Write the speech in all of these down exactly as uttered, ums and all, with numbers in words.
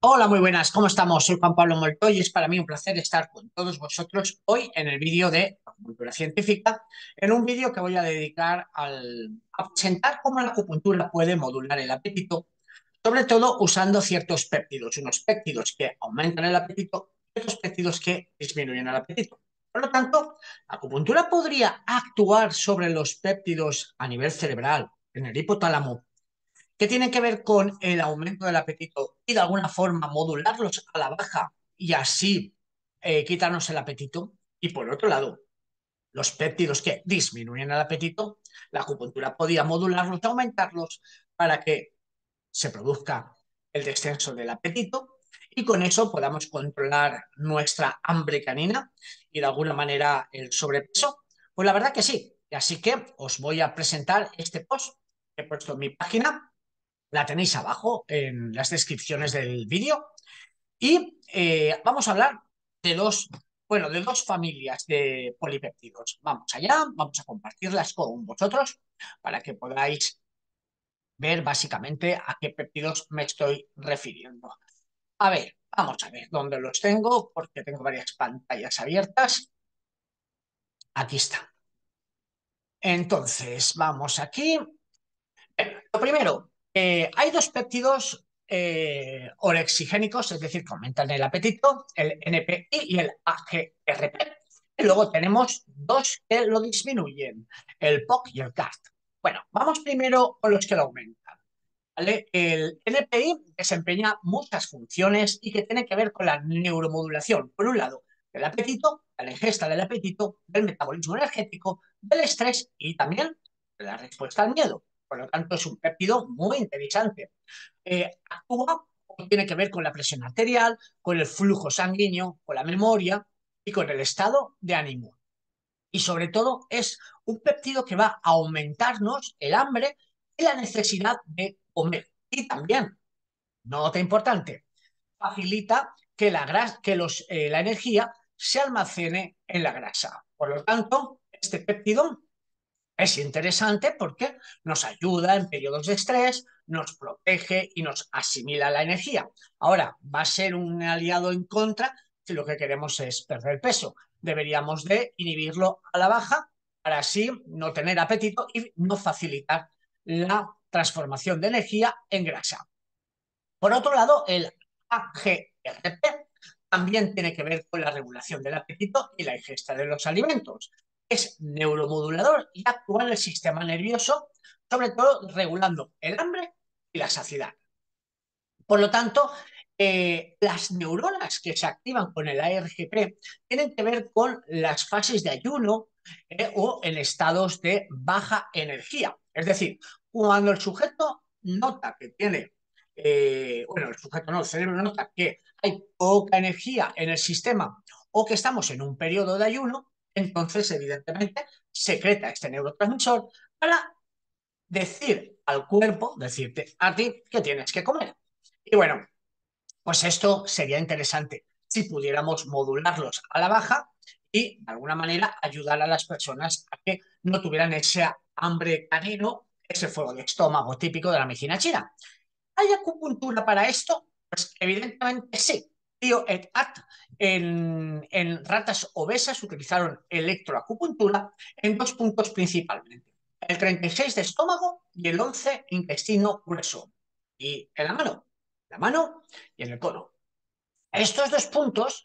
Hola, muy buenas, ¿cómo estamos? Soy Juan Pablo Molto y es para mí un placer estar con todos vosotros hoy en el vídeo de acupuntura científica, en un vídeo que voy a dedicar al, a presentar cómo la acupuntura puede modular el apetito, sobre todo usando ciertos péptidos, unos péptidos que aumentan el apetito y otros péptidos que disminuyen el apetito. Por lo tanto, la acupuntura podría actuar sobre los péptidos a nivel cerebral, en el hipotálamo, que tienen que ver con el aumento del apetito y de alguna forma modularlos a la baja y así eh, quitarnos el apetito. Y por otro lado, los péptidos que disminuyen el apetito, la acupuntura podía modularlos y aumentarlos para que se produzca el descenso del apetito y con eso podamos controlar nuestra hambre canina y de alguna manera el sobrepeso. Pues la verdad que sí. Así que os voy a presentar este post que he puesto en mi página, la tenéis abajo en las descripciones del vídeo. Y eh, vamos a hablar de dos, bueno, de dos familias de polipéptidos. Vamos allá, vamos a compartirlas con vosotros para que podáis ver básicamente a qué péptidos me estoy refiriendo. A ver, vamos a ver dónde los tengo, porque tengo varias pantallas abiertas. Aquí está. Entonces, vamos aquí. Bien, lo primero, eh, hay dos péptidos eh, orexigénicos, es decir, que aumentan el apetito, el N P I y el A G R P. Y luego tenemos dos que lo disminuyen, el P O C y el C A R T. Bueno, vamos primero con los que lo aumentan. ¿Vale? El N P I desempeña muchas funciones y que tienen que ver con la neuromodulación. Por un lado, del apetito, la ingesta del apetito, del metabolismo energético, del estrés y también de la respuesta al miedo. Por lo tanto, es un péptido muy interesante. Eh, actúa o tiene que ver con la presión arterial, con el flujo sanguíneo, con la memoria y con el estado de ánimo. Y sobre todo es un péptido que va a aumentarnos el hambre y la necesidad de comer. Y también, nota importante, facilita que la, grasa, que los, eh, la energía se almacene en la grasa. Por lo tanto, este péptido es interesante porque nos ayuda en periodos de estrés, nos protege y nos asimila la energía. Ahora, va a ser un aliado en contra si lo que queremos es perder peso. Deberíamos de inhibirlo a la baja para así no tener apetito y no facilitar la transformación de energía en grasa. Por otro lado, el A G R P también tiene que ver con la regulación del apetito y la ingesta de los alimentos. Es neuromodulador y actúa en el sistema nervioso, sobre todo regulando el hambre y la saciedad. Por lo tanto, eh, las neuronas que se activan con el A R G P tienen que ver con las fases de ayuno eh, o en estados de baja energía. Es decir, cuando el sujeto nota que tiene, eh, bueno, el sujeto no, el cerebro nota que hay poca energía en el sistema o que estamos en un periodo de ayuno, entonces evidentemente secreta este neurotransmisor para decir al cuerpo, decirte a ti que tienes que comer. Y bueno, pues esto sería interesante si pudiéramos modularlos a la baja y de alguna manera ayudar a las personas a que no tuvieran ese hambre canino, ese fuego de estómago típico de la medicina china. ¿Hay acupuntura para esto? Pues evidentemente sí. Tío et al. En, en ratas obesas utilizaron electroacupuntura en dos puntos principalmente: el treinta y seis de estómago y el once intestino grueso. Y en la mano, la mano y en el codo. Estos dos puntos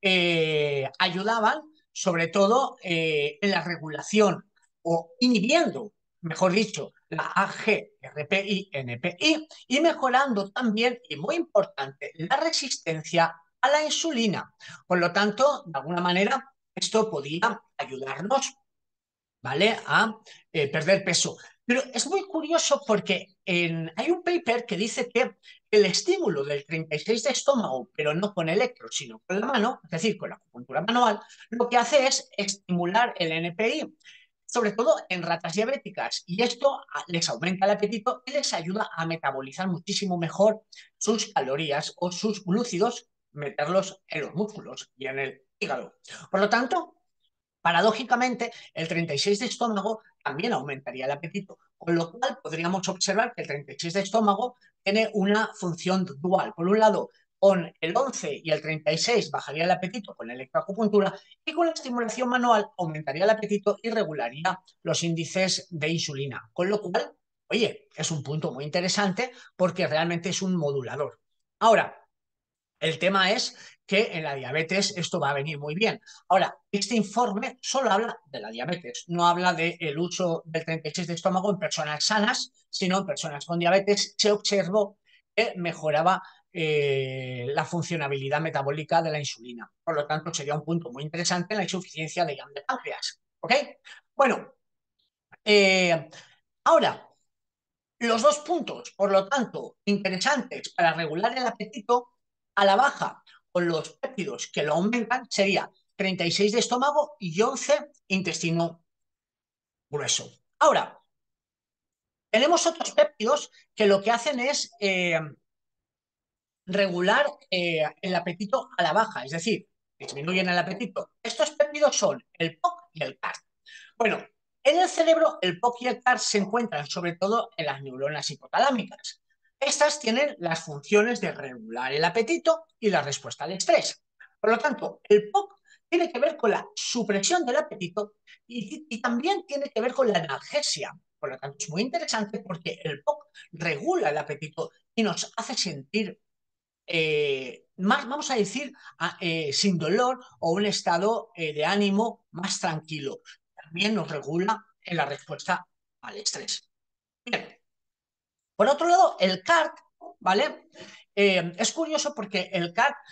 eh, ayudaban sobre todo eh, en la regulación o inhibiendo, mejor dicho, la A G R P I N P I y mejorando también, y muy importante, la resistencia a la insulina. Por lo tanto, de alguna manera, esto podía ayudarnos, ¿vale? A eh, perder peso. Pero es muy curioso porque en, hay un paper que dice que el estímulo del treinta y seis de estómago, pero no con electro, sino con la mano, es decir, con la acupuntura manual, lo que hace es estimular el N P I, sobre todo en ratas diabéticas, y esto les aumenta el apetito y les ayuda a metabolizar muchísimo mejor sus calorías o sus glúcidos, meterlos en los músculos y en el hígado. Por lo tanto, paradójicamente, el treinta y seis de estómago también aumentaría el apetito, con lo cual podríamos observar que el treinta y seis de estómago tiene una función dual. Por un lado, Con el once y el treinta y seis bajaría el apetito con electroacupuntura y con la estimulación manual aumentaría el apetito y regularía los índices de insulina. Con lo cual, oye, es un punto muy interesante porque realmente es un modulador. Ahora, el tema es que en la diabetes esto va a venir muy bien. Ahora, este informe solo habla de la diabetes, no habla del uso del treinta y seis de estómago en personas sanas, sino en personas con diabetes. Se observó que mejoraba eh, la funcionabilidad metabólica de la insulina. Por lo tanto, sería un punto muy interesante en la insuficiencia de IAM de páncreas. ¿Ok? Bueno, eh, ahora, los dos puntos, por lo tanto, interesantes para regular el apetito a la baja con los péptidos que lo aumentan sería treinta y seis de estómago y once intestino grueso. Ahora, tenemos otros péptidos que lo que hacen es eh, regular eh, el apetito a la baja, es decir, disminuyen el apetito. Estos péptidos son el P O C y el C A R. Bueno, en el cerebro el P O C y el C A R se encuentran sobre todo en las neuronas hipotalámicas. Estas tienen las funciones de regular el apetito y la respuesta al estrés. Por lo tanto, el P O C tiene que ver con la supresión del apetito y, y también tiene que ver con la analgesia. Por lo tanto, es muy interesante porque el P O C regula el apetito y nos hace sentir eh, más, vamos a decir, a, eh, sin dolor o un estado eh, de ánimo más tranquilo. También nos regula en la respuesta al estrés. Bien. Por otro lado, el C A R T, ¿vale? Eh, es curioso porque el C A R T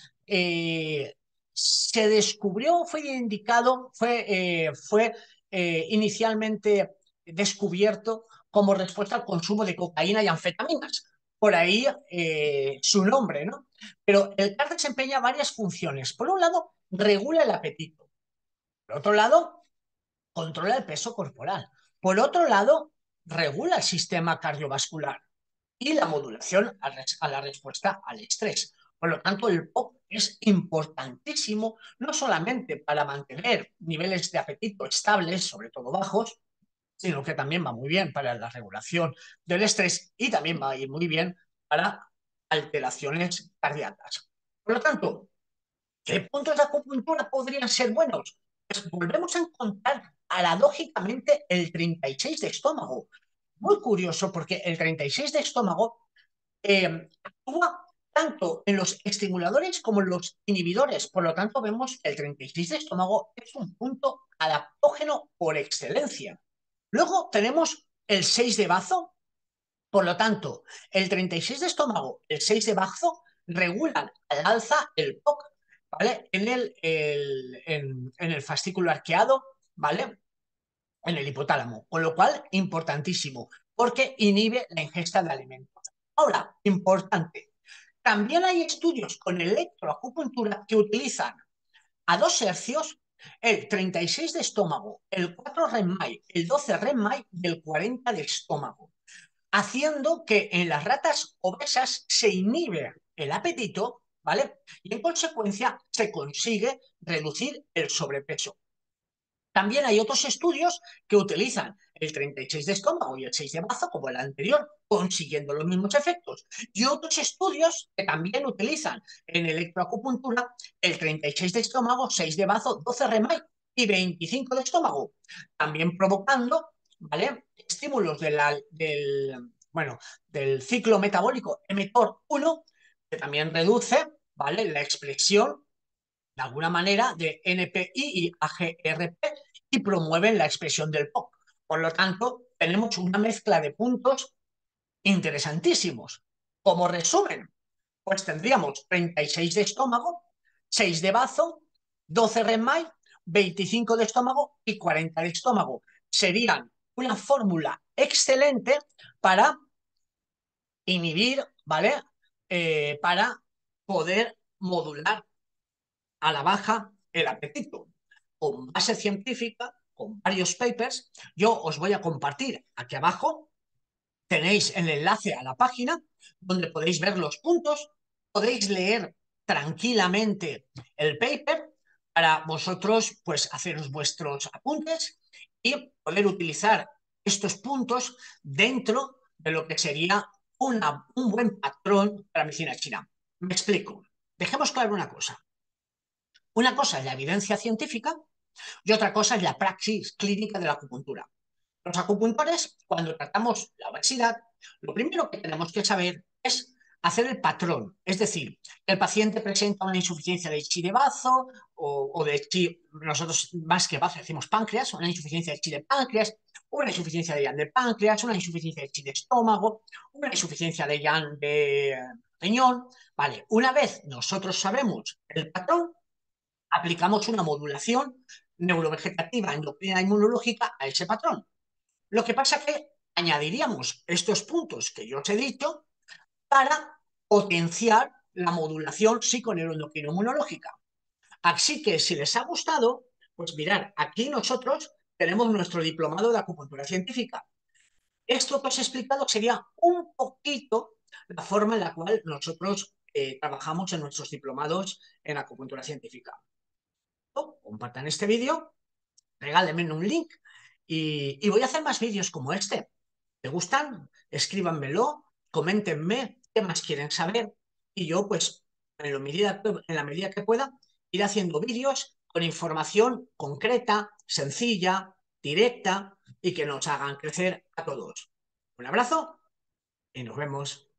eh, se descubrió, fue indicado, fue, eh, fue eh, inicialmente descubierto como respuesta al consumo de cocaína y anfetaminas. Por ahí eh, su nombre, ¿no? Pero el C A R T desempeña varias funciones. Por un lado, regula el apetito. Por otro lado, controla el peso corporal. Por otro lado, regula el sistema cardiovascular y la modulación a la respuesta al estrés. Por lo tanto, el P O C es importantísimo no solamente para mantener niveles de apetito estables, sobre todo bajos, sino que también va muy bien para la regulación del estrés y también va a ir muy bien para alteraciones cardíacas. Por lo tanto, ¿qué puntos de acupuntura podrían ser buenos? Pues volvemos a encontrar paradójicamente el treinta y seis de estómago. Muy curioso porque el treinta y seis de estómago eh, actúa tanto en los estimuladores como en los inhibidores. Por lo tanto, vemos que el treinta y seis de estómago es un punto adaptógeno por excelencia. Luego tenemos el seis de bazo. Por lo tanto, el treinta y seis de estómago, el seis de bazo, regulan al alza el P O C, ¿vale? En el, el, en, en el fascículo arqueado, ¿vale? En el hipotálamo, con lo cual, importantísimo, porque inhibe la ingesta de alimentos. Ahora, importante, también hay estudios con electroacupuntura que utilizan a dos hercios el treinta y seis de estómago, el cuatro REMMAI, el doce REMMAI y el cuarenta de estómago, haciendo que en las ratas obesas se inhibe el apetito, ¿vale? Y en consecuencia se consigue reducir el sobrepeso. También hay otros estudios que utilizan el treinta y seis de estómago y el seis de bazo como el anterior, consiguiendo los mismos efectos. Y otros estudios que también utilizan en electroacupuntura el treinta y seis de estómago, seis de bazo, doce REMAI y veinticinco de estómago, también provocando, ¿vale?, estímulos de la, del, bueno, del ciclo metabólico mTOR uno, que también reduce, ¿vale?, la expresión de alguna manera de N P I y A G R P y promueven la expresión del P O C. Por lo tanto, tenemos una mezcla de puntos interesantísimos. Como resumen, pues tendríamos treinta y seis de estómago, seis de bazo, doce REMMAI, veinticinco de estómago y cuarenta de estómago. Serían una fórmula excelente para inhibir, ¿vale? Eh, para poder modular a la baja el apetito. Con base científica, con varios papers, yo os voy a compartir aquí abajo. Tenéis el enlace a la página donde podéis ver los puntos, podéis leer tranquilamente el paper para vosotros pues haceros vuestros apuntes y poder utilizar estos puntos dentro de lo que sería una, un buen patrón para medicina china. Me explico. dejemos claro una cosa. Una cosa es la evidencia científica y otra cosa es la praxis clínica de la acupuntura. Los acupuntores, cuando tratamos la obesidad, lo primero que tenemos que saber es hacer el patrón. Es decir, el paciente presenta una insuficiencia de chi de bazo o, o de chi, nosotros más que bazo decimos páncreas, una insuficiencia de chi de páncreas, una insuficiencia de yang de páncreas, una insuficiencia de chi de estómago, una insuficiencia de yang de riñón. Vale, una vez nosotros sabemos el patrón, aplicamos una modulación neurovegetativa endocrina inmunológica a ese patrón. Lo que pasa es que añadiríamos estos puntos que yo os he dicho para potenciar la modulación psiconeuroendocrino-inmunológica. Así que si les ha gustado, pues mirad, aquí nosotros tenemos nuestro diplomado de acupuntura científica. Esto que os he explicado sería un poquito la forma en la cual nosotros eh, trabajamos en nuestros diplomados en acupuntura científica. Compartan este vídeo, regálenme un link y, y voy a hacer más vídeos como este. ¿Te gustan? Escríbanmelo, coméntenme qué más quieren saber y yo, pues, en, lo medida, en la medida que pueda, ir haciendo vídeos con información concreta, sencilla, directa y que nos hagan crecer a todos. Un abrazo y nos vemos.